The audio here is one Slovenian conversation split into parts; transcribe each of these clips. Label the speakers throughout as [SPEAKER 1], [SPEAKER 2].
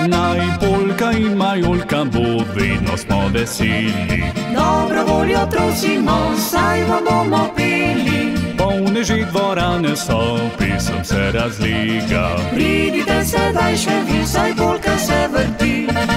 [SPEAKER 1] Naj polka in majolka bo, vedno smo veseli.
[SPEAKER 2] Dobro voljo trosimo, saj vam bomo peli.
[SPEAKER 1] Polne že dvorane so, pesem se razliga.
[SPEAKER 2] Pridite sedaj še vi, saj polka se vrti.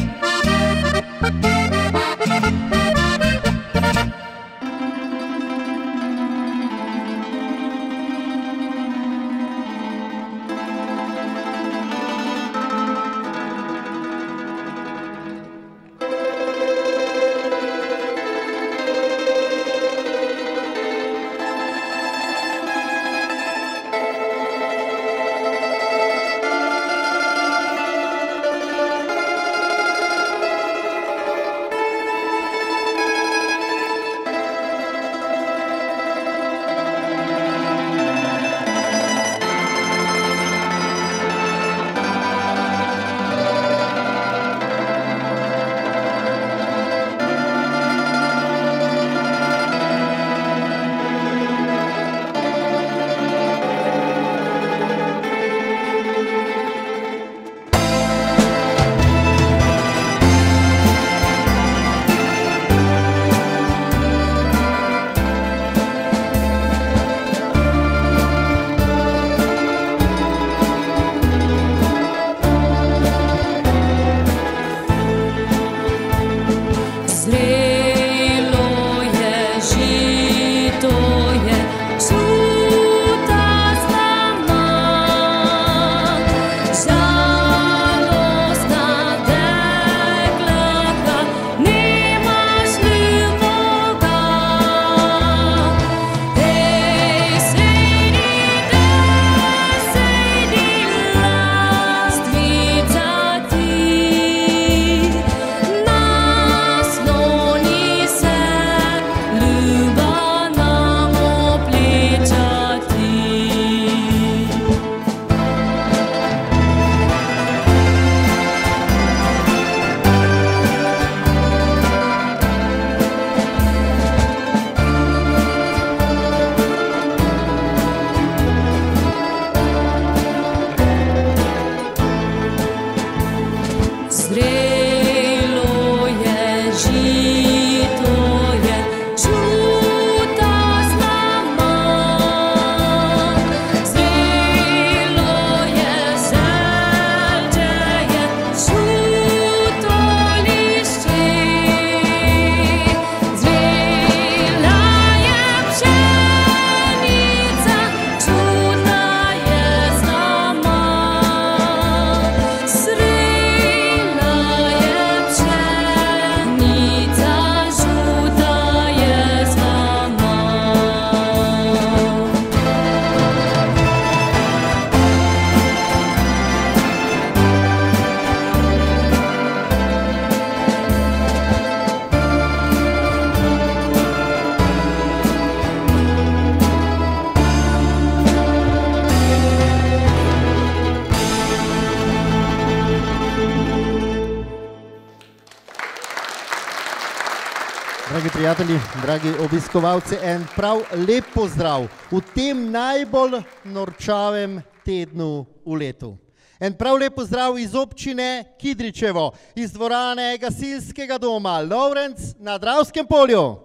[SPEAKER 3] Dragi prijatelji, dragi obiskovalci, en prav lep pozdrav v tem najbolj norčavem tednu v letu. En prav lep pozdrav iz občine Kidričevo, iz dvorane gasilskega doma Lovrenc na Dravskem polju.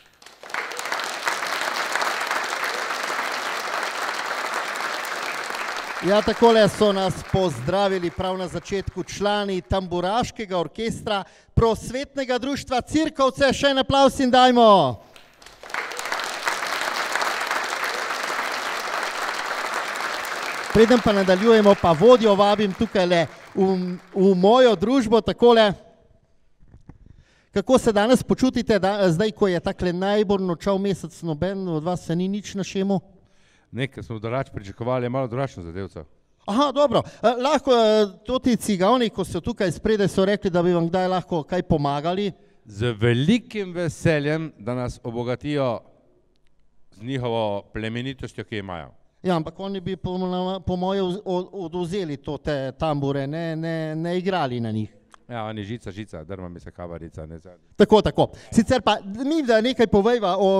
[SPEAKER 3] Ja, takole so nas pozdravili prav na začetku člani tamburaškega orkestra Prosvetnega društva Cirkovce. Še en aplavz in dajmo. Preden pa nadaljujemo, pa vodjo vabim tukaj v mojo družbo takole. Kako se danes počutite, zdaj, ko je takle najbolj nočav mesec, noben od vas se ni nič našemu?
[SPEAKER 4] Nekaj smo drugače pričakovali, je malo drugačno zadevca.
[SPEAKER 3] Aha, dobro. Lahko toti cigavni, ko so tukaj spredaj, so rekli, da bi vam kdaj lahko kaj pomagali?
[SPEAKER 4] Z velikim veseljem, da nas obogatijo z njihovo plemenitostjo, ki imajo.
[SPEAKER 3] Ja, ampak oni bi po moje odvzeli to te tambure, ne igrali na njih.
[SPEAKER 4] Ja, oni žica, drma mi se kabarica.
[SPEAKER 3] Tako. Sicer pa mi da nekaj povejva o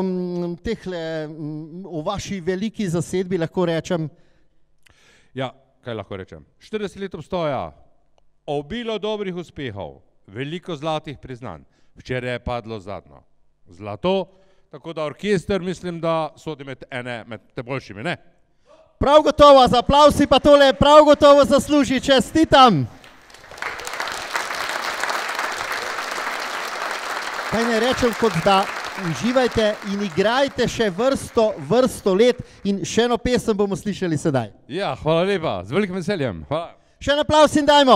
[SPEAKER 3] vaši veliki zasedbi, lahko rečem.
[SPEAKER 4] Ja, kaj lahko rečem? 40 let obstoja, obilo dobrih uspehov, veliko zlatih priznanj. Včeraj je padlo zadnjo zlato, tako da orkester mislim, da sodi med te boljšimi, ne?
[SPEAKER 3] Prav gotovo, z aplavsi pa tole prav gotovo zasluži, čestitam. Kaj ne rečem, kot da uživajte in igrajte še vrsto let in še eno pesem bomo slišali sedaj.
[SPEAKER 4] Ja, hvala lepa, z velikim veseljem. Hvala.
[SPEAKER 3] Še en aplavs in dajmo.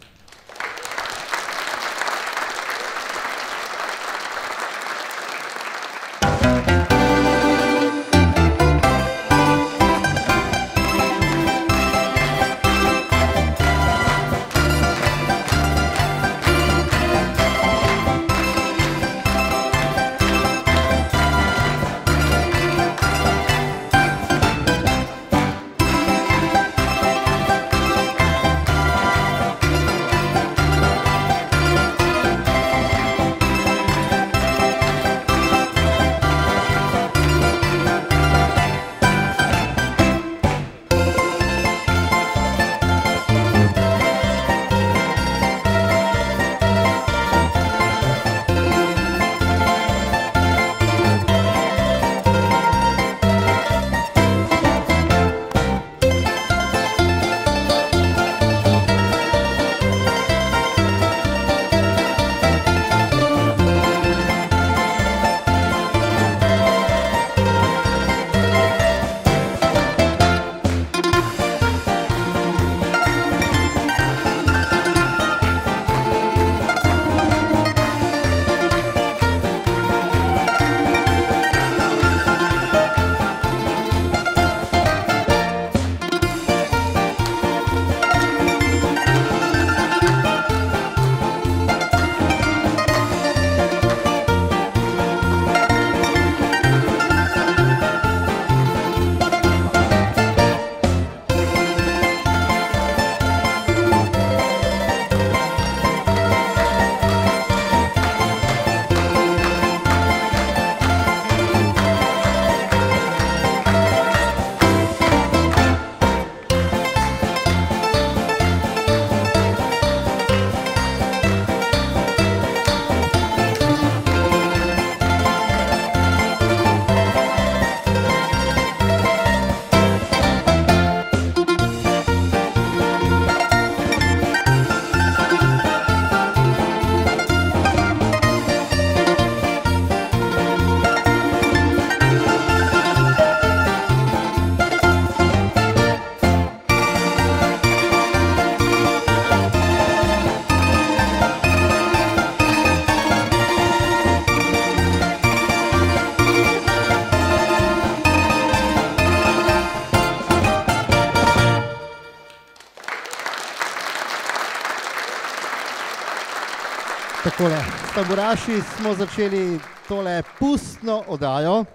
[SPEAKER 3] Takole, s tamburaši smo začeli tole pustno oddajo.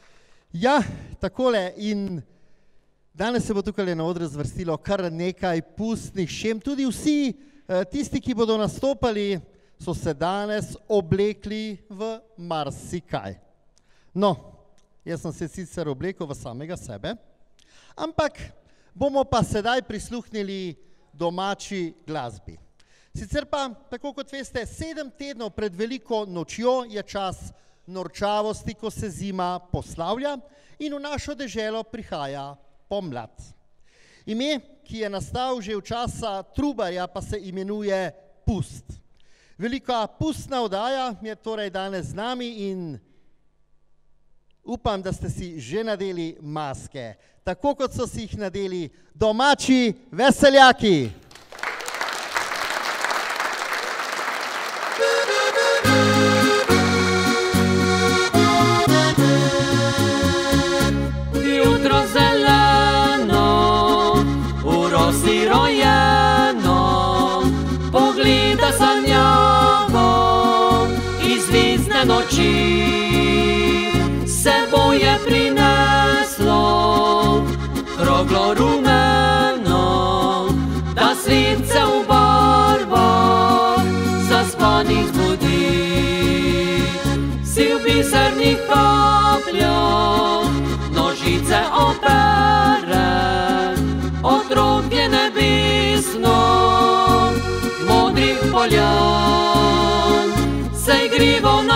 [SPEAKER 3] Ja, takole in danes se bo tukaj na odru zvrstilo kar nekaj pustnih šem. Tudi vsi tisti, ki bodo nastopali, so se danes oblekli v marsikaj. No, jaz sem se sicer oblekel v samega sebe, ampak bomo pa sedaj prisluhnili domači glasbi. Sicer pa, tako kot veste, 7 tednov pred veliko nočjo je čas norčavosti, ko se zima poslavlja in v našo deželo prihaja pomlad. Ime, ki je nastal že v časa Trubarja, pa se imenuje Pust. Velika pustna oddaja je torej danes z nami in upam, da ste si že nadeli maske, tako kot so si jih nadeli domači veseljaki.
[SPEAKER 2] Si rojeno, pogleda sanjavo iz vizne noči, seboj je prineslo kroglo rumeno, da svince v barvah zaspanih zbudi. Si v bisernih kapljah nožice opere, otrok je nebesno,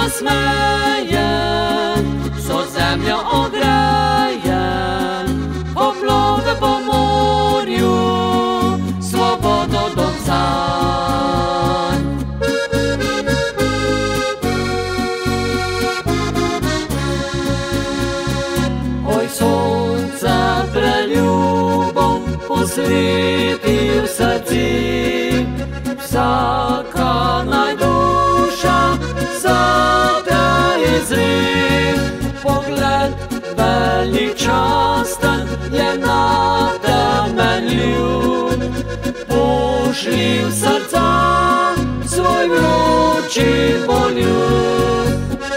[SPEAKER 2] nasmeje, so zemlja ogreje, poplove po morju, svobodo do sanj. Oj, sonce preljubo posveti v srci, vsaka najduša za te izri. Pogled veličasten je na temelju, pošli v srca svoj vroči poljub.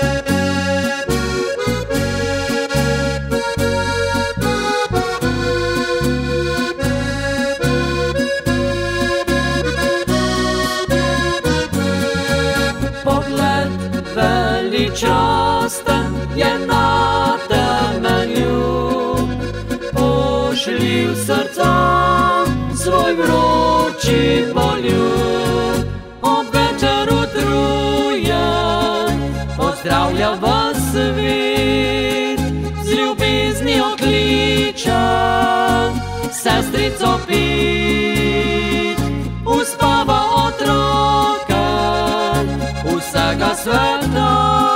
[SPEAKER 2] Veličasten je na temelju, pošli v srca svoj vroči poljub. Ob večeru truje, pozdravlja vas svet, z ljubeznijo kliče, sestrico pit, uspava otroke vsega sveta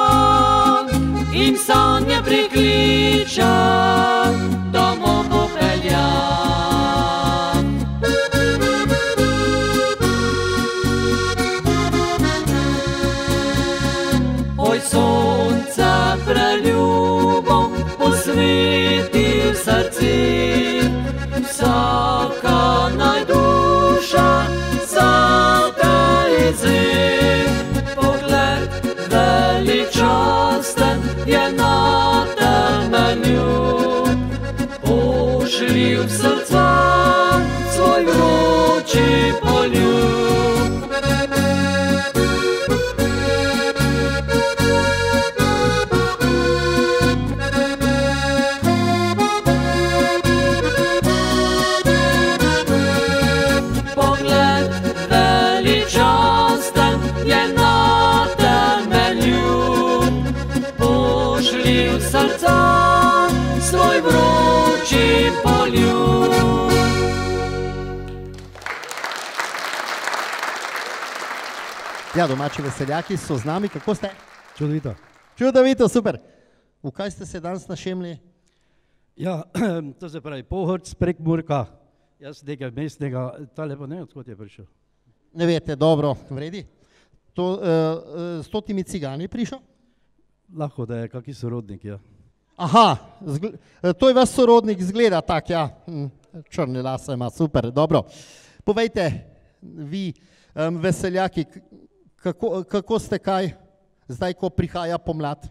[SPEAKER 2] in sanje prikliče, domov popelja. Oj, sonce preljubo posveti v srci, vsaka najduša za te izri. Veličasten je na temelju, pošli v srca svoj vroči poljub. Pogled veličasten je na pošli v srca svoj vroči poljub.
[SPEAKER 3] Ja, domači veseljaki so z nami, kako ste?
[SPEAKER 5] Čudovito.
[SPEAKER 3] Čudovito, super. V kaj ste se danes našemli?
[SPEAKER 5] Ja, to se pravi Pohorc, Prekmurka, jaz nekaj mestnega, tale pa ne vem, odkot je prišel.
[SPEAKER 3] Ne veste, dobro, vredi. S totimi cigani prišel?
[SPEAKER 5] Lahko, da je kaký sorodnik, ja.
[SPEAKER 3] Aha, to je vaš sorodnik, zgleda tak, ja. Črne lase ima, super, dobro. Povejte, vi, veseljaki, kako ste kaj, zdaj, ko prihaja pomlad?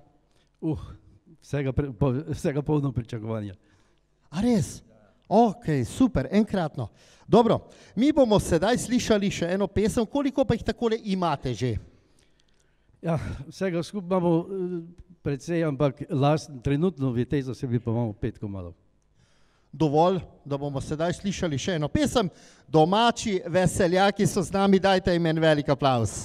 [SPEAKER 5] Vsega polno pričakovanja.
[SPEAKER 3] A res? Ok, super, enkratno. Dobro, mi bomo sedaj slišali še eno pesem, koliko pa jih takole imate že?
[SPEAKER 5] Ja, vsega skupaj imamo precej, ampak trenutno v tej zasebi pa imamo 5 komadov.
[SPEAKER 3] Dovolj, da bomo sedaj slišali še eno pesem. Domači veseljaki so z nami, dajte jim en velik aplavz.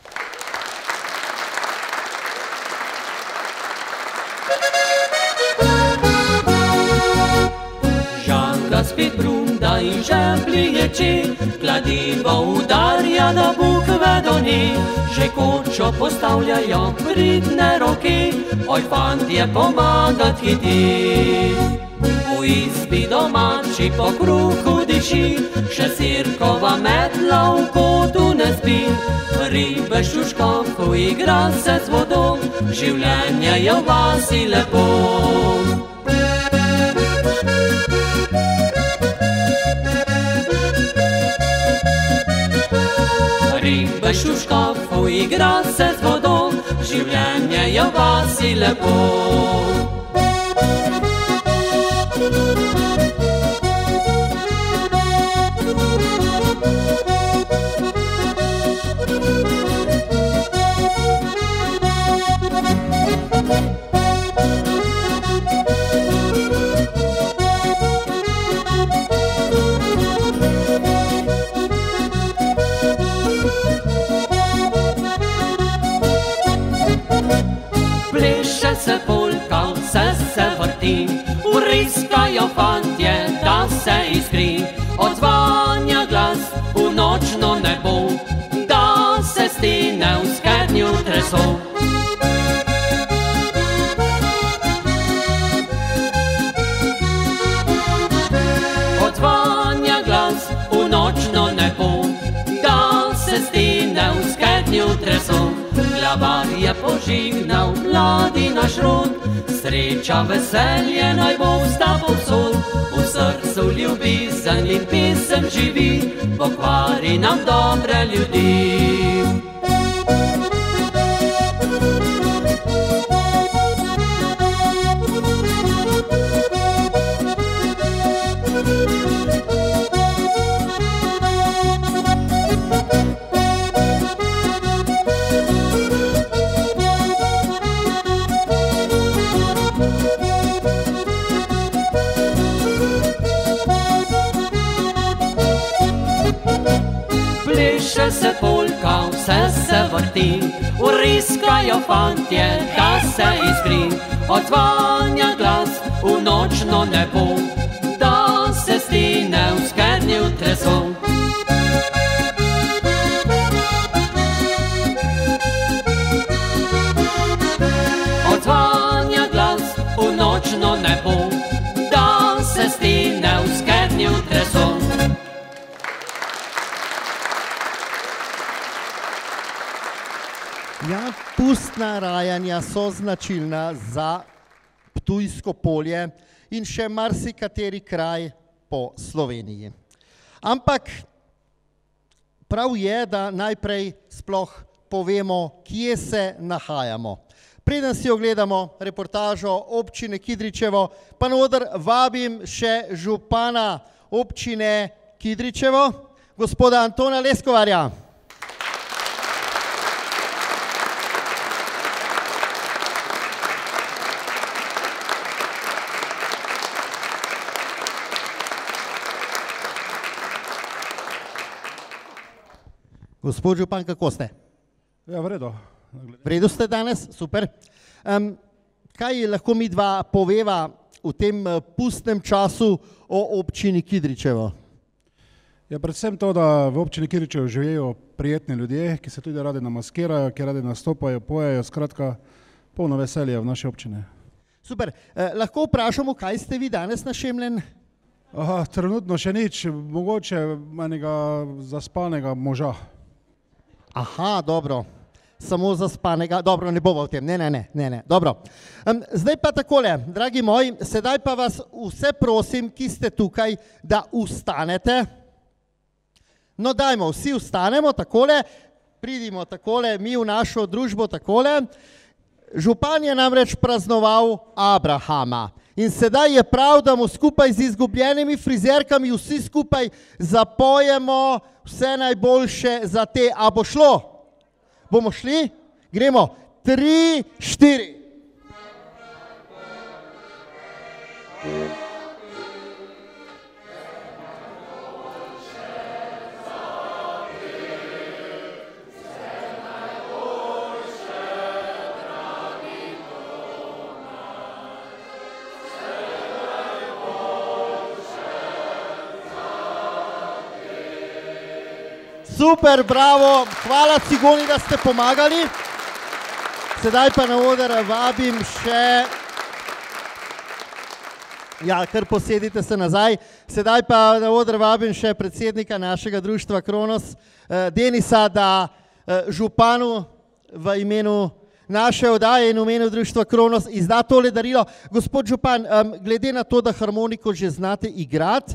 [SPEAKER 2] Žanka spet brunda in žemplji ječi, kladivo udarja na bukve doni, že kočo postavljajo pridne roki, oj fantje pomagat hiti. V izbi domači po kruhu diši, še sirkova metla v kotu ne spi, ribe šuškovko igra se z vodom, življenje je v vasi lepo. Ribe šuškovko igra se z vodom, življenje je v vasi lepo. vrti, vriskajo fantje, da se iskri, odzvanja glas v nočno nebo, da se stine v skednju treso. Odzvanja glas v nočno nebo, da se stine v skednju treso. Glavar je požignal mladi naš rod, sreča, veselje naj bo vsta povsod. V srcu ljubezen in pesem živi, pokvari nam dobre ljudi. Pleše se polka, vse se vrti, vriskajo fantje, da se iskri, odzvanja glas v nočno nebo, da se stine v skednju treso. Odzvanja glas v nočno nebo, da se stine v skednju treso.
[SPEAKER 3] Ja, pustna rajanja so značilna za Ptujsko polje in še marsikateri kraj po Sloveniji. Ampak prav je, da najprej sploh povemo, kje se nahajamo. Preden si ogledamo reportažo občine Kidričevo, pa na oder vabim še župana občine Kidričevo, gospoda Antona Leskovarja. Gospod župan, kako ste?
[SPEAKER 6] Ja, v redu.
[SPEAKER 3] V redu ste danes? Super. Kaj lahko mi dva poveva v tem pustnem času o občini Kidričevo?
[SPEAKER 6] Ja, predvsem to, da v občini Kidričevo živijo prijetni ljudje, ki se tudi radi namaskirajo, ki radi nastopajo, pojejo, skratka, polno veselje v naši občini.
[SPEAKER 3] Super. Lahko vprašamo, kaj ste vi danes našemljen?
[SPEAKER 6] Aha, trenutno še nič, mogoče enega zaspanega moža.
[SPEAKER 3] Aha, dobro. Samo zaspanega, dobro, ne bova o tem, ne, dobro. Zdaj pa takole, dragi moji, sedaj pa vas vse prosim, ki ste tukaj, da vstanete. No, dajmo, vsi vstanemo takole, pridimo takole, mi v našo družbo takole. Župan je namreč praznoval Abrahama in sedaj je prav, da mu skupaj z izgubljenimi frizerkami vsi skupaj zapojemo vse najboljše za te. A bo šlo? Bomo šli? Gremo. 3, 4. Super, bravo, hvala Cigoni, da ste pomagali. Sedaj pa na oder vabim še, ja, kar posedite se nazaj, sedaj pa na oder vabim še predsednika našega društva Kronos, Denisa, da županu v imenu naše oddaje in v imenu društva Kronos izda tole darilo. Gospod župan, glede na to, da harmoniko že znate igrati,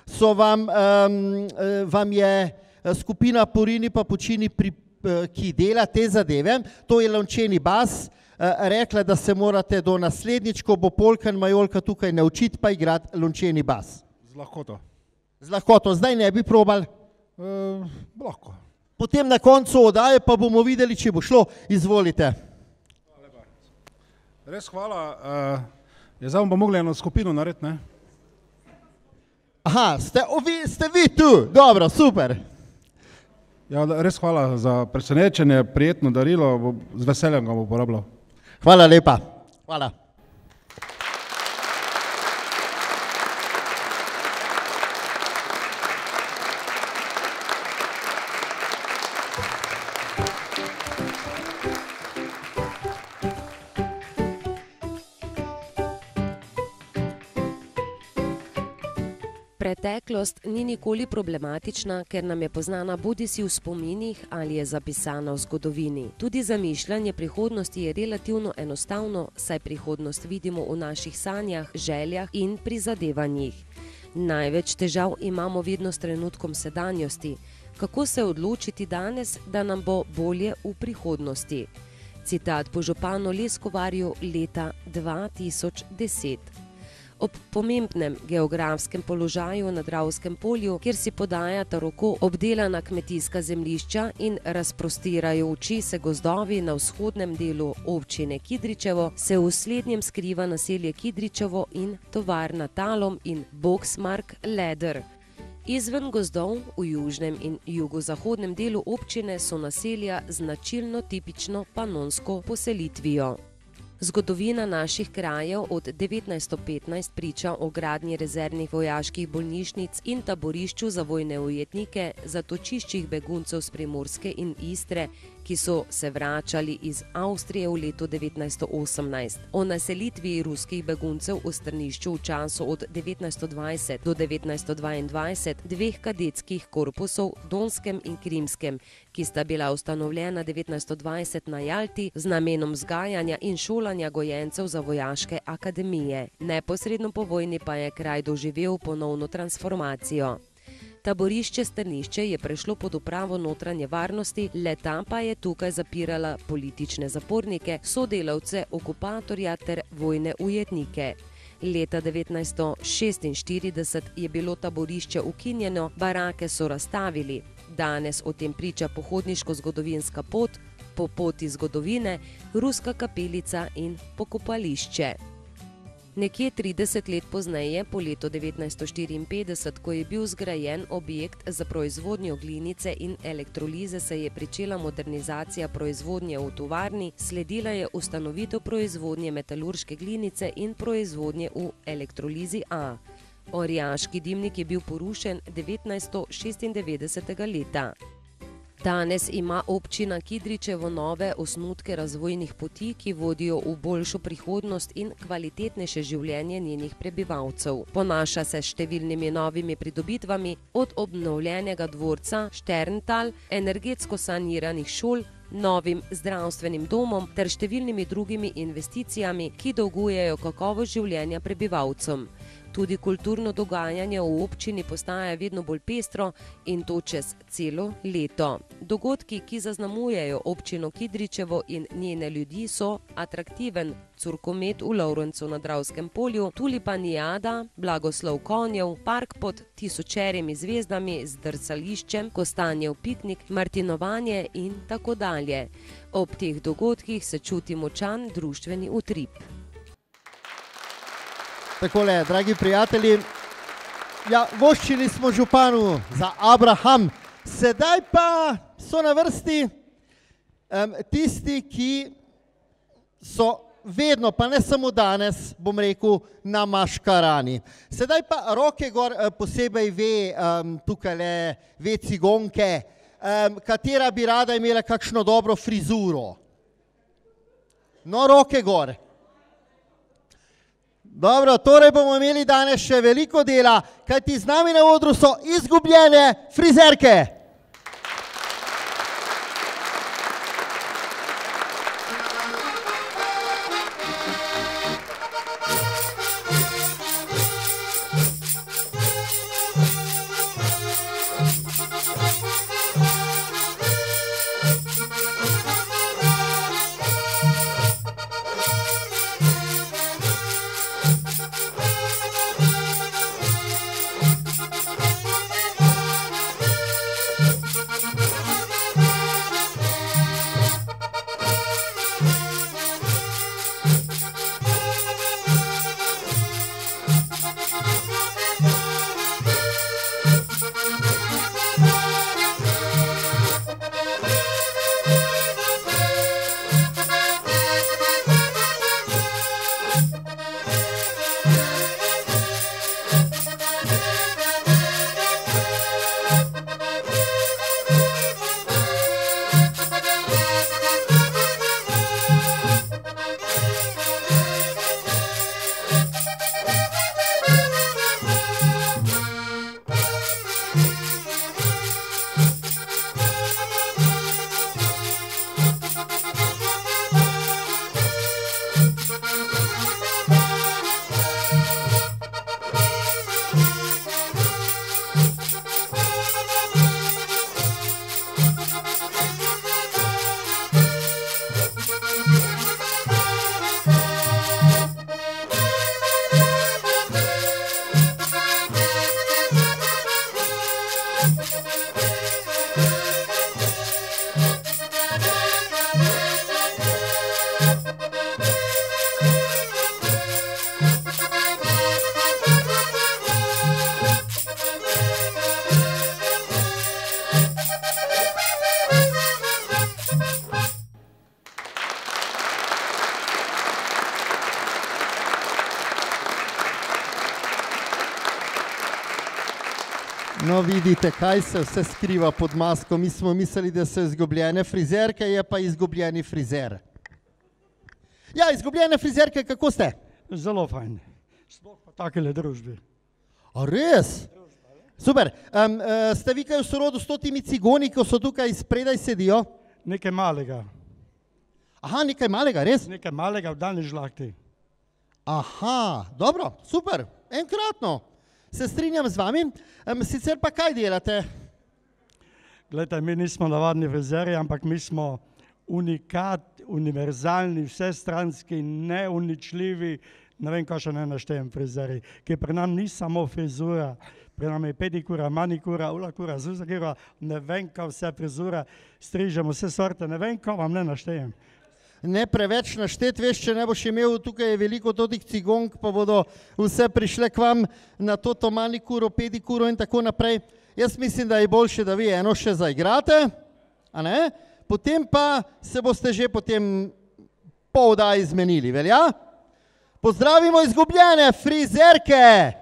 [SPEAKER 3] vam je skupina Porini pa Počini, ki dela te zadeve, to je lončeni bas, rekla, da se morate do naslednjič, ko bo Polkan Majolka tukaj naučiti pa igrati lončeni bas.
[SPEAKER 6] Z lahkoto.
[SPEAKER 3] Z lahkoto, zdaj ne bi probali?
[SPEAKER 6] Lahko.
[SPEAKER 3] Potem na koncu oddaje pa bomo videli, če bo šlo. Izvolite.
[SPEAKER 6] Res hvala. Zdaj bomo pa mogli eno skupino narediti, ne?
[SPEAKER 3] Aha, ste vi tu? Dobro, super.
[SPEAKER 6] Ja, res hvala za presenečenje, prijetno darilo, z veseljem ga bom uporabljal.
[SPEAKER 3] Hvala lepa. Hvala.
[SPEAKER 7] Preteklost ni nikoli problematična, ker nam je poznana bodisi v spominih ali je zapisana v zgodovini. Tudi zamišljanje prihodnosti je relativno enostavno, saj prihodnost vidimo v naših sanjah, željah in prizadevanjih. Največ težav imamo vedno s trenutkom sedanjosti. Kako se odločiti danes, da nam bo bolje v prihodnosti? Citat po županu Leskovarju leta 2010. Ob pomembnem geografskem položaju na Dravskem polju, kjer si podajata roko obdelana kmetijska zemljišča in razprostirajoči se gozdovi na vzhodnem delu občine Kidričevo, se v slednjem skriva naselje Kidričevo in tovarna Talom in Boxmark Leder. Izven gozdov v južnem in jugozahodnem delu občine so naselja značilno tipično panonsko poselitvijo. Zgodovina naših krajev od 1915 priča o gradnji rezervnih vojaških bolnišnic in taborišču za vojne ujetnike, zatočiščih beguncev z Primorske in Istre, ki so se vračali iz Avstrije v letu 1918. O naselitvi ruskih beguncev v Strnišču v času od 1920 do 1922 dveh kadetskih korpusov, Donskem in Krimskem, ki sta bila ustanovljena 1920 na Jalti z namenom vzgajanja in šolanja gojencev za vojaške akademije. Neposredno po vojni pa je kraj doživel ponovno transformacijo. Taborišče Strnišče je prešlo pod upravo notranje varnosti, le-ta pa je tukaj zapirala politične zapornike, sodelavce okupatorja ter vojne ujetnike. Leta 1946 je bilo taborišče ukinjeno, barake so razstavili. Danes o tem priča pohodniško-zgodovinska pot, po poti zgodovine, ruska kapelica in pokopališče. Nekje 30 let pozneje, po letu 1954, ko je bil zgrajen objekt za proizvodnjo glinice in elektrolize, se je pričela modernizacija proizvodnje v tovarni, sledila je ustanovitev proizvodnje metalurške glinice in proizvodnje v elektrolizi A. Orjaški dimnik je bil porušen 1996. leta. Danes ima občina Kidričevo nove osnutke razvojnih poti, ki vodijo v boljšo prihodnost in kvalitetnejše življenje njenih prebivalcev. Ponaša se s številnimi novimi pridobitvami, od obnovljenega dvorca Šterntal, energetsko saniranih šol, novim zdravstvenim domom ter številnimi drugimi investicijami, ki dolgujejo kakovost življenja prebivalcem. Tudi kulturno dogajanje v občini postaja vedno bolj pestro in to čez celo leto. Dogodki, ki zaznamujejo občino Kidričevo in njene ljudi, so atraktiven curkomet v Lovrencu na Dravskem polju, tulipanijada, blagoslov konjev, park pod tisočerimi zvezdami z drsališčem, kostanjev piknik, martinovanje in tako dalje. Ob teh dogodkih se čuti močan društveni utrip.
[SPEAKER 3] Takole, dragi prijatelji, ja, voščili smo županu za Abraham, sedaj pa so na vrsti tisti, ki so vedno, pa ne samo danes, bom rekel, na maškarani. Sedaj pa roke gor, posebej ve cigonke, katera bi rada imela kakšno dobro frizuro. No, roke gor. Dobro, torej bomo imeli danes še veliko dela, kajti z nami na odru so izgubljene frizerke. No, vidite, kaj se vse skriva pod masko. Mi smo mislili, da so izgubljene frizerke, je pa izgubljeni frizer. Ja, izgubljene frizerke, kako ste?
[SPEAKER 8] Zelo fajn. Sploh pa takele družbi.
[SPEAKER 3] A res? Super. Ste vi kaj v sorodu s totimi cigoni, ko so tukaj spredaj sedijo?
[SPEAKER 8] Nekaj malega.
[SPEAKER 3] Aha, nekaj malega, res?
[SPEAKER 8] Nekaj malega v daljni žlahti.
[SPEAKER 3] Aha, dobro, super. Enkratno. Se strinjam z vami. Sicer pa kaj delate?
[SPEAKER 8] Glejte, mi nismo navadni frizerji, ampak mi smo unikat, univerzalni, vsestranski, neuničljivi, ne vem, kaj še ne naštejem frizerji, ki pri nam ni samo frizura, pri nam je pedikura, manikura, ulakura, zuzakura, ne vem, kaj vse frizura, strižemo vse sorte, ne vem, kaj vam ne naštejem.
[SPEAKER 3] Ne preveč naštet, veš, če ne boš imel, tukaj je veliko totih cigonk, pa bodo vse prišle k vam na toto manikuro, pedikuro in tako naprej. Jaz mislim, da je boljše, da vi eno še zaigrate, a ne? Potem pa se boste že potem po oddaji zmenili, velja? Pozdravimo izgubljene frizerke!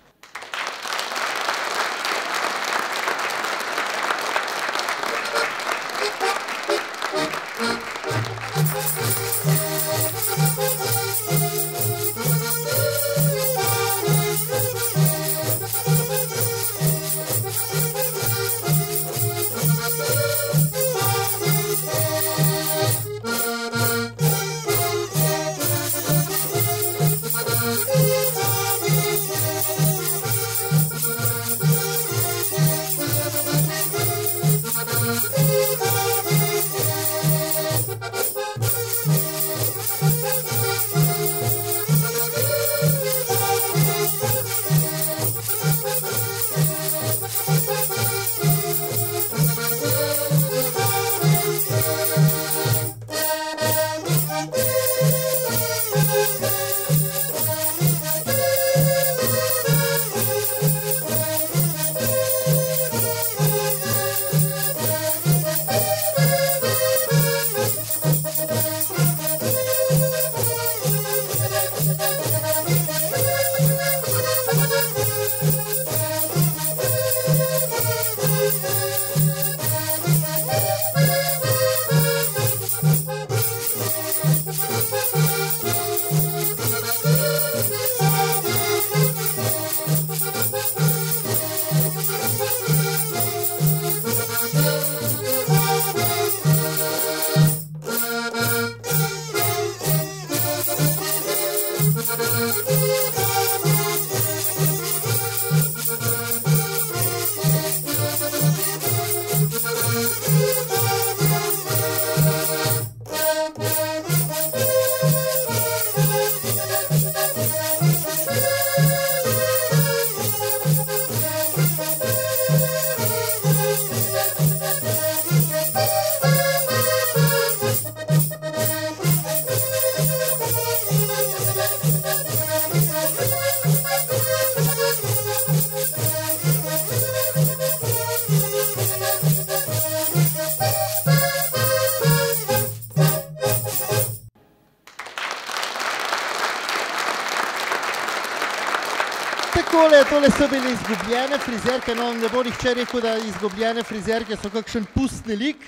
[SPEAKER 3] Tole so bile izgubljene frizerke, no ne bo nihče rekel, da izgubljene frizerke so kakšen pustni lik,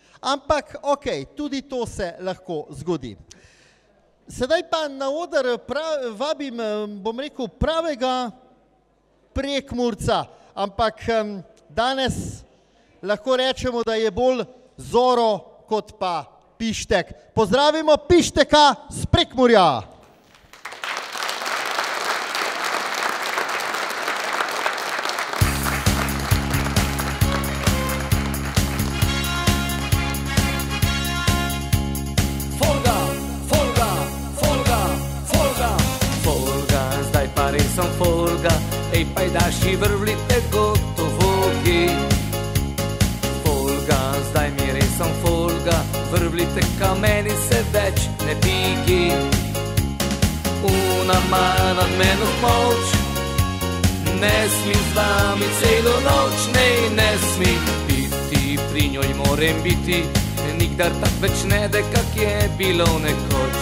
[SPEAKER 3] ampak ok, tudi to se lahko zgodi. Sedaj pa na oder vabim, bom rekel, pravega Prekmurca, ampak danes lahko rečemo, da je bolj Zoro kot pa Pištek. Pozdravimo Pišteka z Prekmurja!
[SPEAKER 9] Ej, pajdaši, vrvlite gotovoki, meni se več ne pigi. Una ima nad meno moč, ne smem z vami celo noč, ne smem biti, pri njoj moram biti, nikdar tak več ne de, kak je bilo nekoč.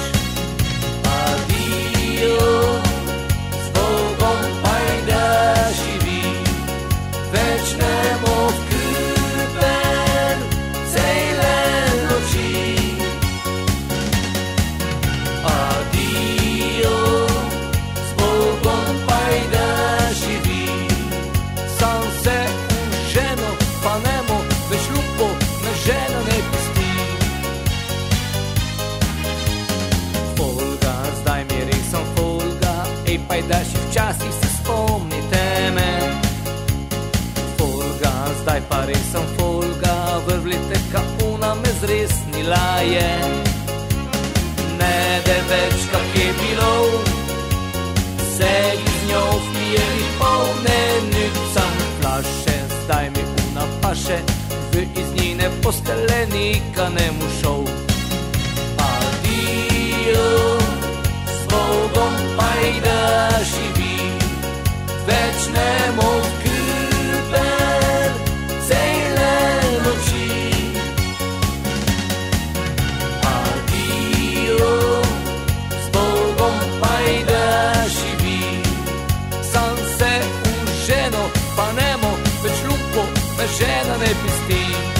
[SPEAKER 9] Adio, s Bogom pajda živi, več ne mov krpen, cele noči. Adio, s Bogom pajda živi, sam se v ženo, pa nemo, več lupo me žena ne pusti. Folga, zdaj mi res sem folga, ej pajdaši, včasih se spomnite me. Folga, zdaj pa res sem folga, vrvlite, ka una me zresnila je. Ne de več, kak je bilo, se iz njo vpijeli polne, nucam flaše, zdaj mi una paše, v iz njine postelenika ne mu šel. Adio, s Bogom pajda živi, več ne mov krpen, cele noči. Adio, s Bogom pajda živi, sam se v ženo, pa nemo, več lupo me žena ne pisti.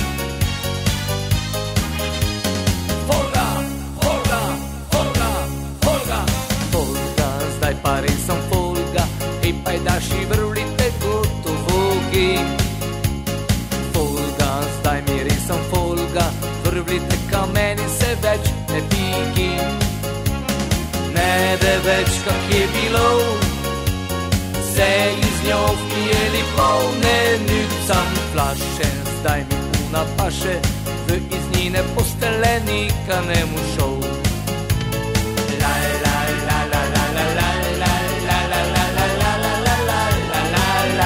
[SPEAKER 9] Folga, folga, folga, folga, folga, zdaj pa res sem folga, ej pajdaši, vrvlite gotovogi. Folga, zdaj mi res sem folga, vrvlite, ka meni se več ne pigi. Ne de več, kak je bilo, se iz njo vpijeli polne, nucam flaše, zdaj mi una paše, v iz njine postelenika ne mu šel. La la la la la la la la la la la la la la la la la la.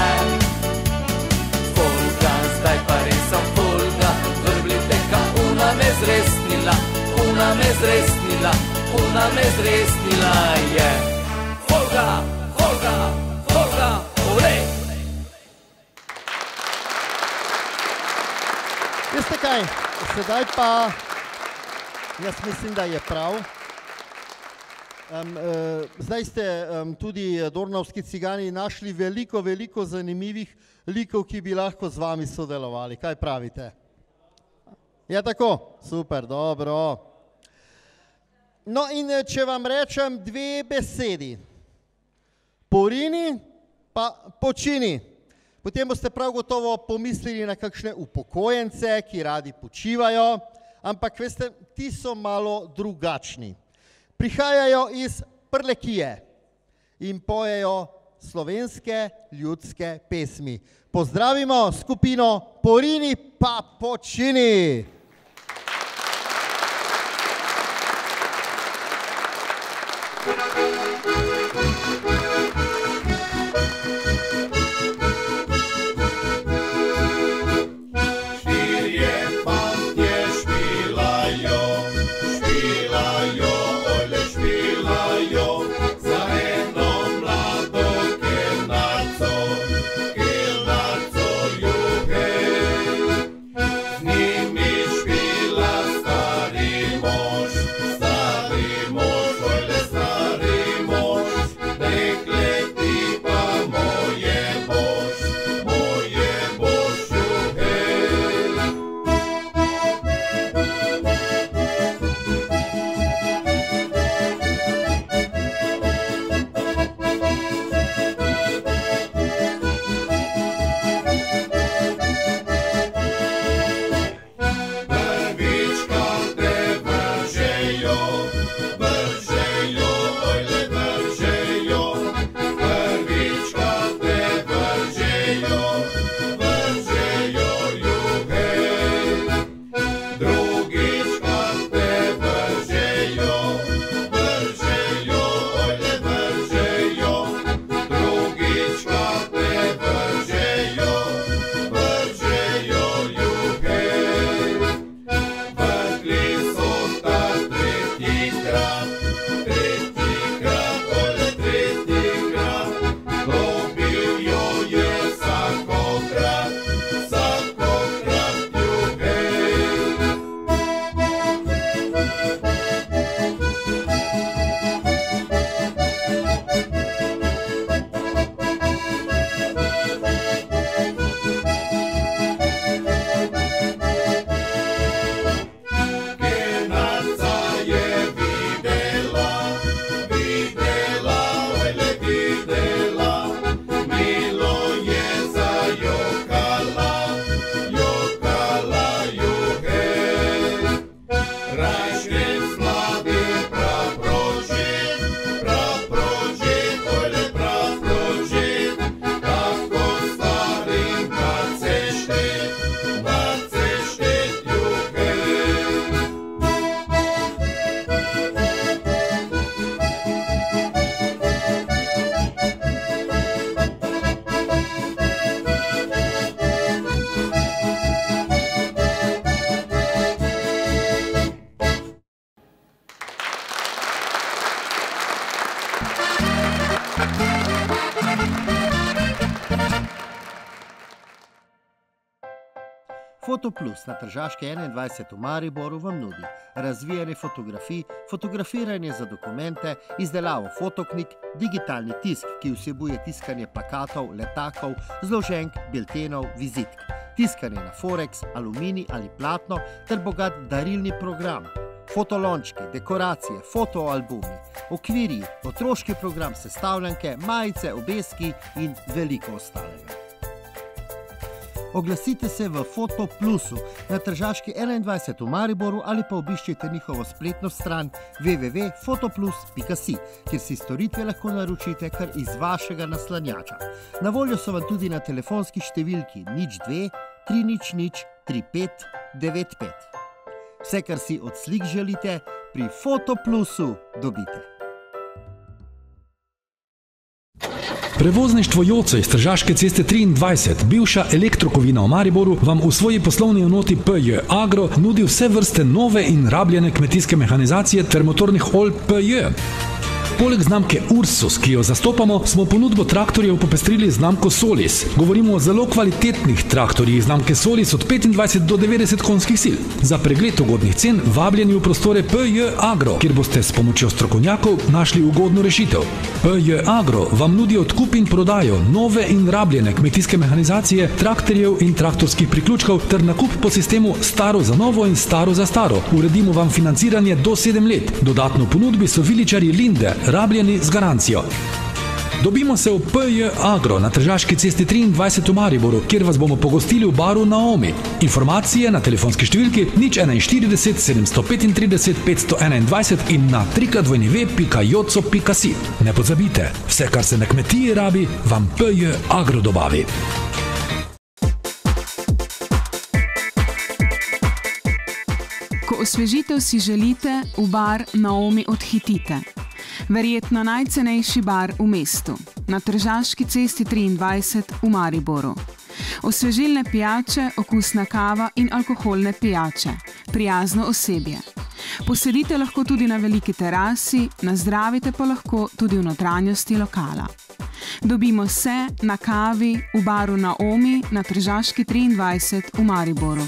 [SPEAKER 9] Folga, zdaj pa res sem folga, vrvlite, ka una me zresnila, una me zresnila, una me zresnila je. Folga, folga, folga, olej!
[SPEAKER 3] Veste kaj, sedaj pa, jaz mislim, da je prav. Zdaj ste tudi dornavski cigani našli veliko zanimivih likov, ki bi lahko z vami sodelovali. Kaj pravite? Je tako? Super, dobro. No in če vam rečem dve besedi, porini pa počini, potem boste prav gotovo pomislili na kakšne upokojence, ki radi počivajo, ampak veste, ti so malo drugačni. Prihajajo iz Prlekije in pojejo slovenske ljudske pesmi. Pozdravimo skupino Porini pa počini!
[SPEAKER 10] Stari mož, ojle stari mož,
[SPEAKER 3] Fotoplus na Tržaški 21 v Mariboru vam nudi razvijanje fotografij, fotografiranje za dokumente, izdelavo fotoknjig, digitalni tisk, ki vsebuje tiskanje plakatov, letakov, zloženk, biltenov, vizitk, tiskanje na forex, aluminij ali platno ter bogat darilni program, fotolončki, dekoracije, fotoalbumi, okvirji, otroški program, sestavljanke, majice, obeski in veliko ostalega. Oglasite se v Fotoplusu na Tržaški 21 v Mariboru ali pa obiščite njihovo spletno stran www.fotoplus.si, kjer si storitve lahko naročite kar iz vašega naslanjača. Na voljo so vam tudi na telefonski številki 02 300 3595. Vse, kar si od slik želite, pri Fotoplusu dobite.
[SPEAKER 10] Prevozništvo Joco iz Tržaške ceste 23, bivša elektrokovina v Mariboru, vam v svoji poslovni enoti PJ Agro nudi vse vrste nove in rabljene kmetijske mehanizacije ter motornih olj PJ. Poleg znamke Ursus, ki jo zastopamo, smo ponudbo traktorjev popestrili znamko Solis. Govorimo o zelo kvalitetnih traktorjih znamke Solis od 25 do 90 konjskih sil. Za pregled ugodnih cen vabljeni v prostore PJ Agro, kjer boste s pomočjo strokovnjakov našli ugodno rešitev. PJ Agro vam nudi odkup in prodajo nove in rabljene kmetijske mehanizacije, traktorjev in traktorskih priključkov ter nakup po sistemu staro za novo in staro za staro. Uredimo vam financiranje do 7 let. Dodatno v ponudbi so viličarji Linde, rabljeni z garancijo. Dobimo se v PJ Agro na Tržaški cesti 23 v Mariboru, kjer vas bomo pogostili v baru Naomi. Informacije na telefonski številki 041 735 521 in na www.joco.si. Ne pozabite, vse, kar se na kmetiji rabi, vam PJ Agro dobavi.
[SPEAKER 11] Ko osvežitev si želite, v bar Naomi odhitite. Verjetno najcenejši bar v mestu, na Tržaški cesti 23 v Mariboru. Osvežilne pijače, okusna kava in alkoholne pijače, prijazno osebje. Posedite lahko tudi na veliki terasi, nazdravite pa lahko tudi v notranjosti lokala. Dobimo se na kavi v baru Naomi na Tržaški 23 v Mariboru.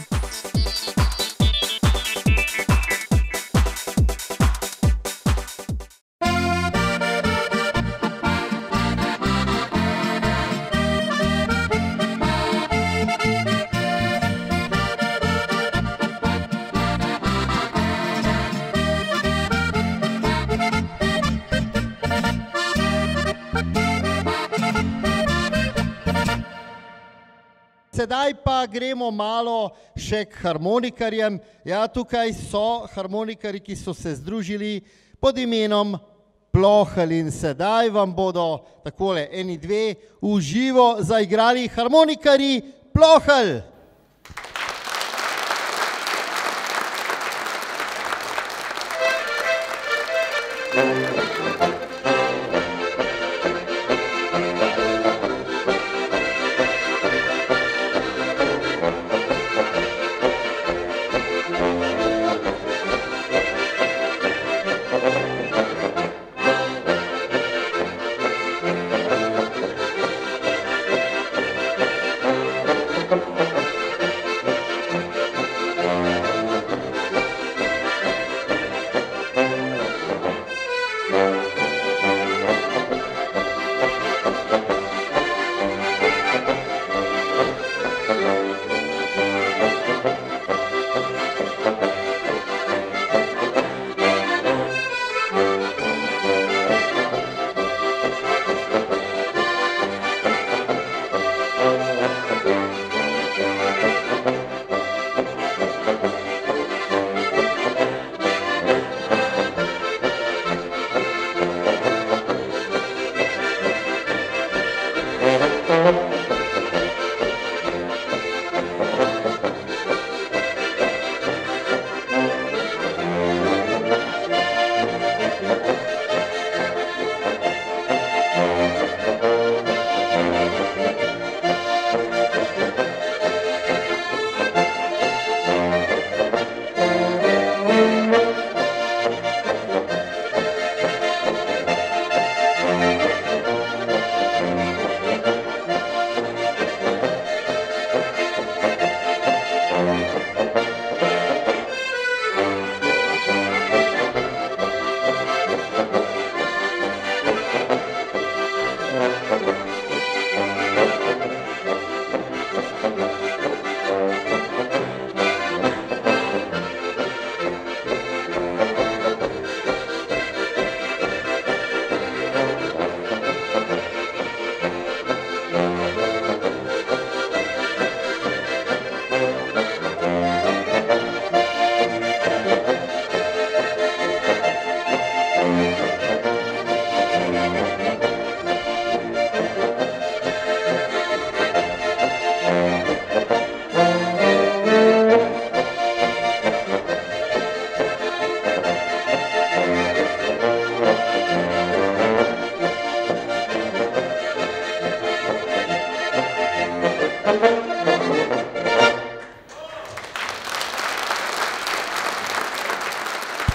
[SPEAKER 3] Sedaj pa gremo malo še k harmonikarjem. Ja, tukaj so harmonikari, ki so se združili pod imenom Plohelj in sedaj vam bodo takole eni dve v živo zaigrali harmonikari Plohelj.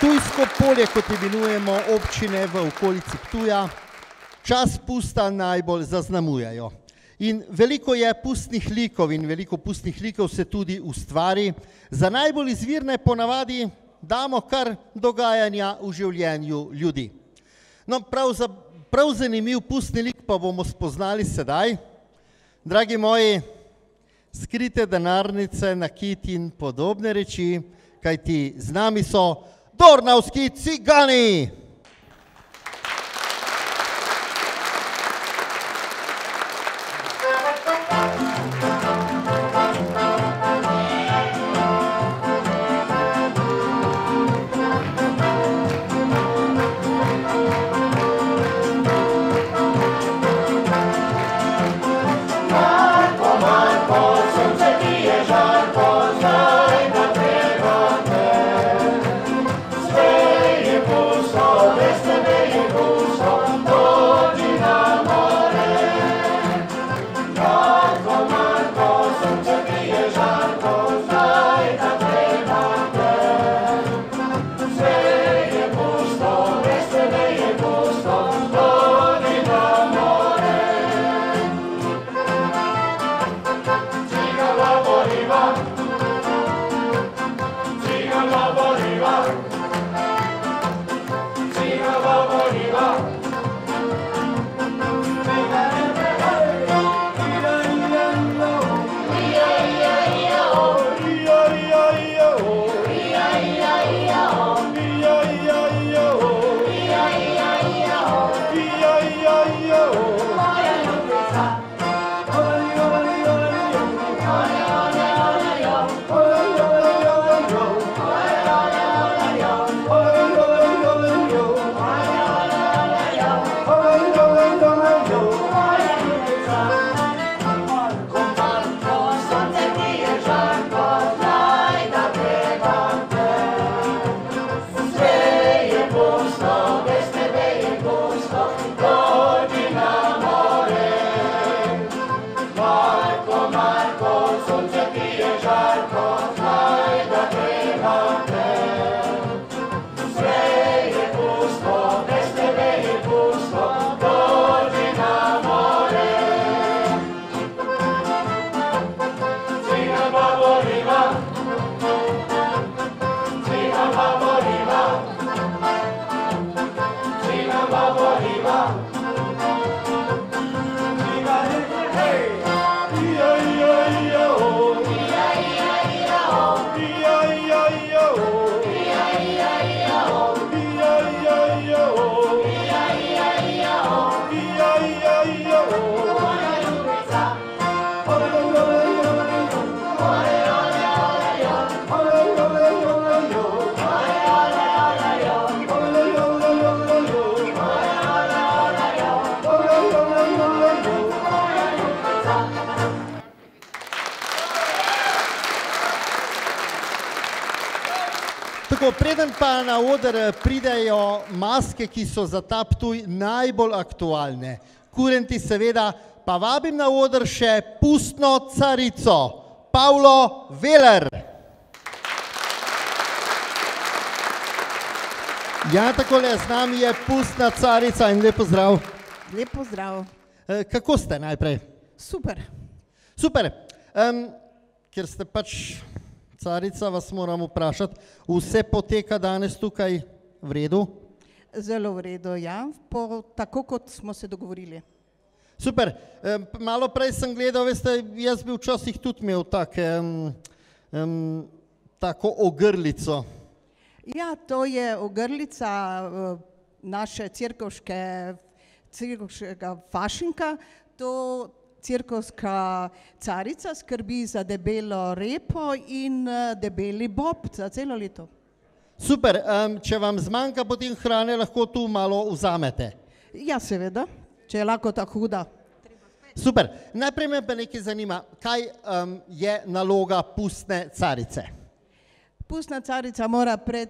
[SPEAKER 3] Ptujsko polje, kot imenujemo občine v okolici Ptuja, čas pusta najbolj zaznamujejo. In veliko je pustnih likov in veliko pustnih likov se tudi ustvari. Za najbolj izvirne ponavadi damo kar dogajanja v življenju ljudi. No, prav zanimiv pustni lik pa bomo spoznali sedaj. Dragi moji, skrite denarnice, nakit in podobne reči, kajti z nami so Dornavski cigani! Preden pa na oder pridejo maske, ki so za ta Ptuj najbolj aktualne, kurenti seveda, pa vabim na oder še pustno carico, Pavlo Veler. Ja, takole, z nami je pustna carica in lep pozdrav.
[SPEAKER 12] Lep pozdrav.
[SPEAKER 3] Kako ste najprej?
[SPEAKER 12] Super.
[SPEAKER 3] Super. Ker ste pač carica, vas moram vprašati, vse poteka danes tukaj v redu?
[SPEAKER 12] Zelo v redu, ja, tako kot smo se dogovorili.
[SPEAKER 3] Super, malo prej sem gledal, veste, jaz bi včasih tudi imel tako ogrlico.
[SPEAKER 12] Ja, to je ogrlica naše cirkovskega fašinka, to cirkovska carica skrbi za debelo repo in debeli bob za celo leto.
[SPEAKER 3] Super, če vam zmanjka potem hrane, lahko tu malo vzamete.
[SPEAKER 12] Ja, seveda, če je lahko tako huda.
[SPEAKER 3] Super, najprej me pa nekaj zanima, kaj je naloga pustne carice?
[SPEAKER 12] Pustna carica mora pred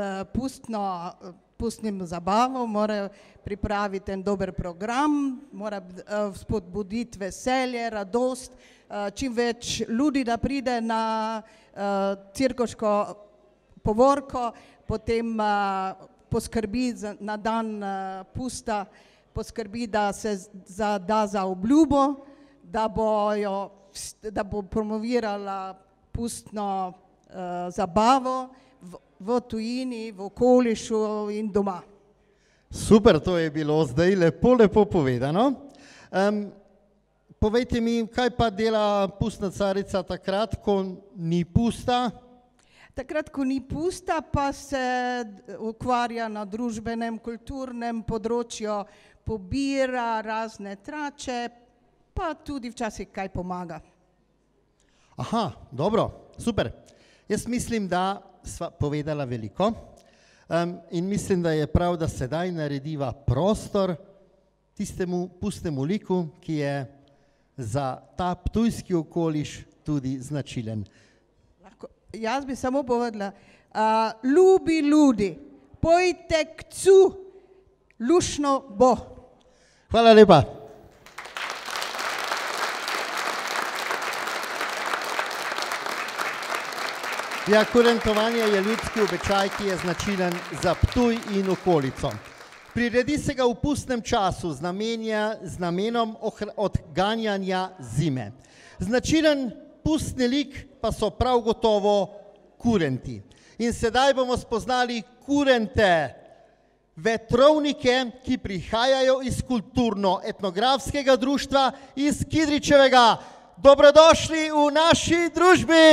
[SPEAKER 12] pustnim zabavom, mora pripraviti en dober program, mora spodbuditi veselje, radost, čim več ljudi, da pride na cirkoško povorko, potem poskrbi na dan pusta, poskrbi, da se da za obljubo, da bo promovirala pustno zabavo v tujini, v okolišu in doma.
[SPEAKER 3] Super, to je bilo zdaj lepo povedano. Povejte mi, kaj pa dela pustna carica takrat, ko ni pusta?
[SPEAKER 12] Takrat, ko ni pusta, pa se ukvarja na družbenem, kulturnem področju, pobira razne trače, pa tudi včasih kaj pomaga.
[SPEAKER 3] Aha, dobro, super. Jaz mislim, da sva povedala veliko in mislim, da je prav, da sedaj narediva prostor tistemu pustnemu liku, ki je za ta ptujski okoliš tudi značilen.
[SPEAKER 12] Jaz bi samo povedala, ljubi ljudi, pojte k cu, lušno bo.
[SPEAKER 3] Hvala lepa. Ja, kurentovanje je ljudski običaj, ki je značilen za Ptuj in okolico. Priredi se ga v pustnem času z namenom odganjanja zime. Značilen pustni lik pa so prav gotovo kurenti. In sedaj bomo spoznali kurente, vetrovnike, ki prihajajo iz kulturno-etnografskega društva iz Kidričevega. Dobrodošli v naši družbi!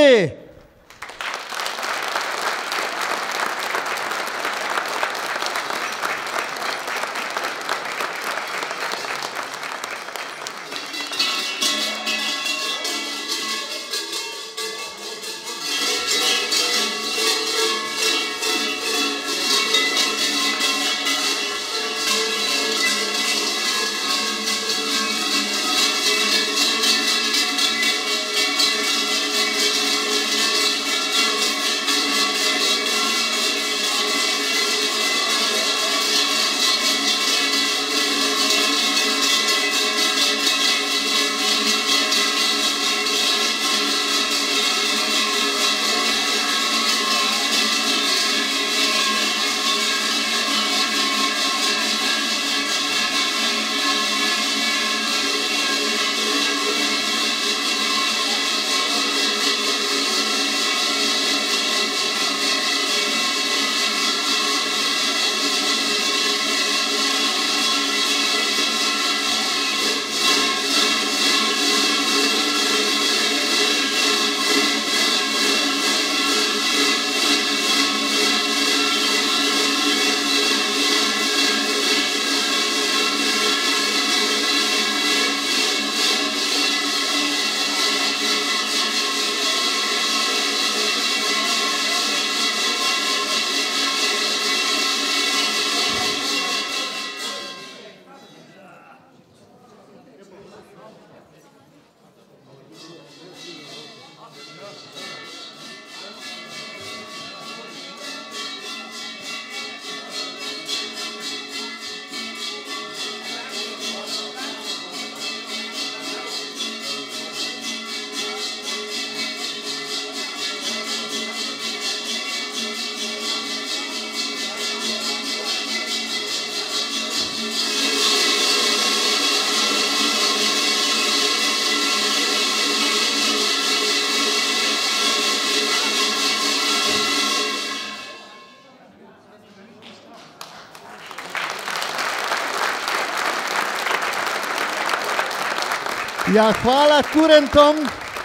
[SPEAKER 3] Ja, hvala kurentom.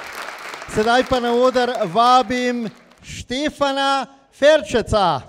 [SPEAKER 3] Sedaj pa na oder vabim Štefana Ferčeca.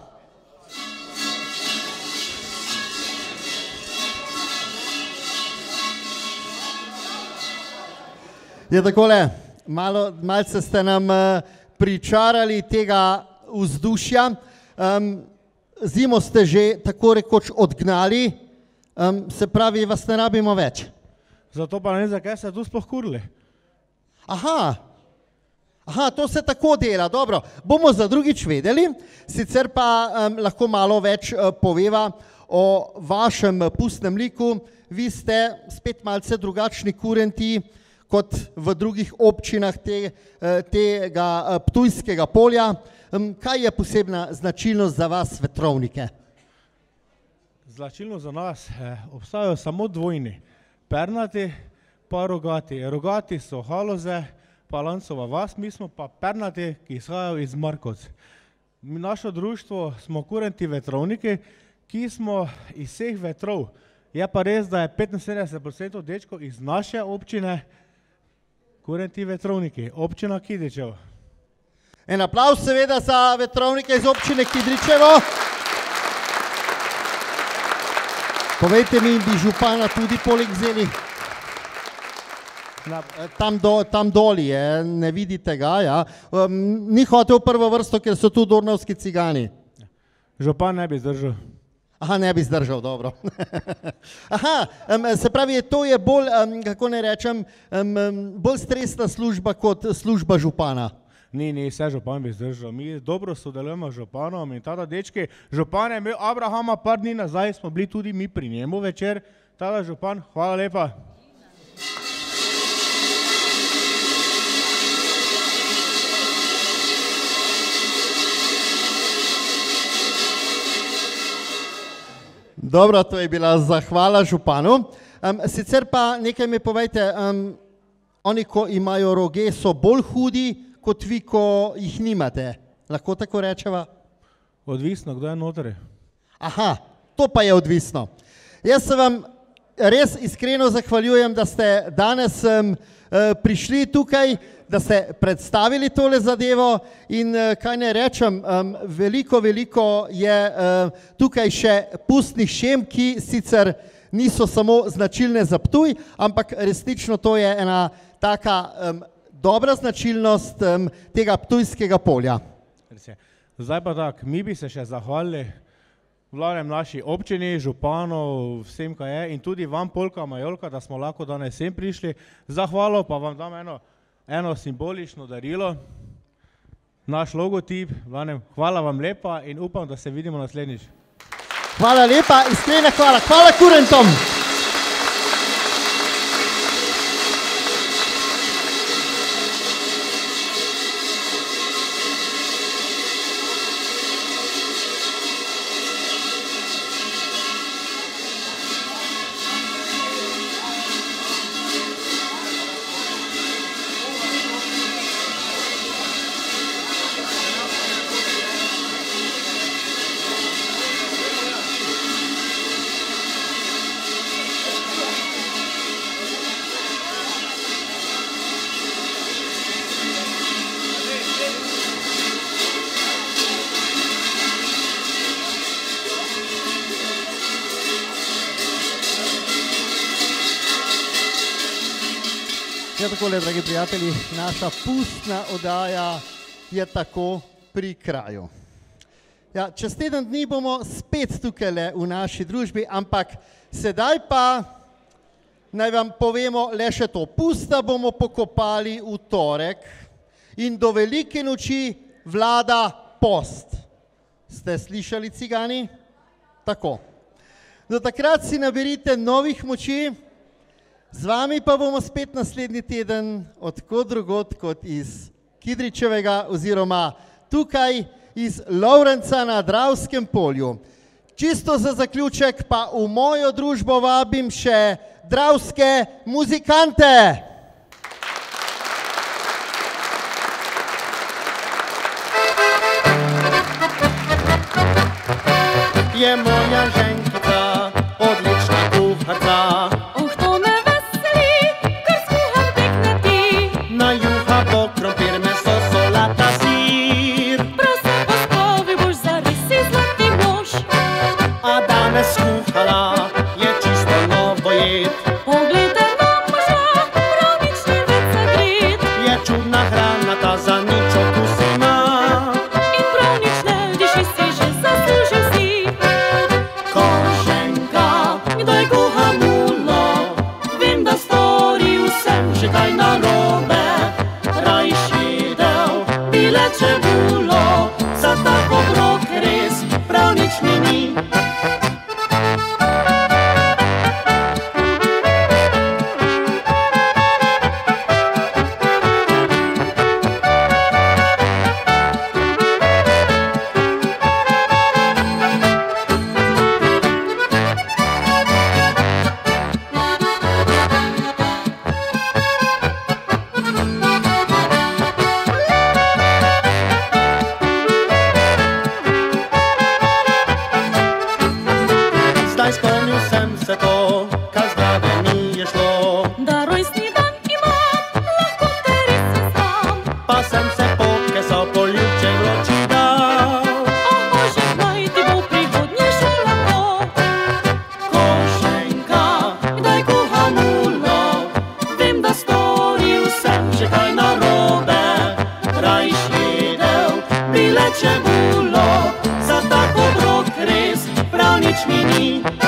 [SPEAKER 3] Je takole, malce ste nam pričarali tega vzdušja. Zimo ste že tako rekoč odgnali, se pravi, vas ne rabimo več.
[SPEAKER 13] Zato pa ne vem, zakaj ste tu sploh kurili.
[SPEAKER 3] Aha, to se tako dela, dobro. Bomo za drugič vedeli, sicer pa lahko malo več poveva o vašem pustnem liku. Vi ste spet malce drugačni kurenti, kot v drugih občinah tega Ptujskega polja. Kaj je posebna značilnost za vas, vetrovnike?
[SPEAKER 13] Značilnost za nas obstajajo samo dvojni, pernati pa rogati. Rogati so Haloze, pa Lancova vas, mi smo pa pernati, ki izhajajo iz Markovc. Naše društvo smo kurenti vetrovniki, ki smo iz vseh vetrov. Je pa res, da je 75% dečkov iz naše občine kurenti vetrovniki, občina Kidričevo.
[SPEAKER 3] En aplavz seveda za vetrovnike iz občine Kidričevo. Povejte mi, bi župana tudi poleg vzeli? Tam doli je, ne vidite ga, ja. Ni hotel v prvo vrsto, ker so tu dornovski cigani.
[SPEAKER 13] Župan ne bi zdržal.
[SPEAKER 3] Aha, ne bi zdržal, dobro. Aha, se pravi, to je bolj, kako ne rečem, bolj stresna služba kot služba župana.
[SPEAKER 13] Ni, vse župan bi zdržal. Mi dobro sodelujemo z županom in tada dečki, župan je imel Abrahama par dni nazaj, smo bili tudi mi pri njemu večer. Tada župan, hvala lepa. Dobro, to je bila zahvala županu. Sicer pa nekaj mi povejte, oni, ko imajo roge, so bolj hudi, kot vi, ko jih nimate. Lahko tako rečeva? Odvisno, kdo je notri.
[SPEAKER 3] Aha, to pa je odvisno. Jaz se vam res iskreno zahvaljujem, da ste danes prišli tukaj, da ste predstavili tole zadevo in kaj ne rečem, veliko je tukaj še pustnih šem, ki sicer niso samo značilne za Ptuj, ampak resnično to je ena taka dobra značilnost tega Ptujskega polja.
[SPEAKER 13] Zdaj pa tak, mi bi se še zahvalili glavnem naši občini, županov, vsem, kaj je, in tudi vam, Polka Majolka, da smo lahko danes sem prišli. Zahvalo pa vam dam eno simbolično darilo, naš logotip, glavnem, hvala vam lepa in upam, da se vidimo naslednjič.
[SPEAKER 3] Hvala lepa, iskrena hvala, hvala kurentom! Ja, takole, dragi prijatelji, naša pustna oddaja je tako pri kraju. Ja, čez teden dni bomo spet tukaj v naši družbi, ampak sedaj pa naj vam povemo le še to. Pusta bomo pokopali v torek in do velike noči vlada post. Ste slišali, cigani? Tako. Do takrat si naberite novih moči. Z vami pa bomo spet naslednji teden od kod drugod kot iz Kidričevega oziroma tukaj iz Lovrenca na Dravskem polju. Čisto za zaključek pa v mojo družbo vabim še dravske muzikante.
[SPEAKER 14] Je moja ženkica odlična kuharka. Krompir, meso, solata, sir. Prav se pospovi, boš zares si zlati mož. A danes kuhala je čisto novo jed. Poglejte na moža, prav nič ne več zagret. Je čudna hrana, ta za nič okus ima. In prav nič ne diši, si že zaslužil si. Koženka, kdo je kuha mulo? Vem, da storil sem že kaj narobe. Bile čebulo, za tako obrok res prav nič mi ni. mi.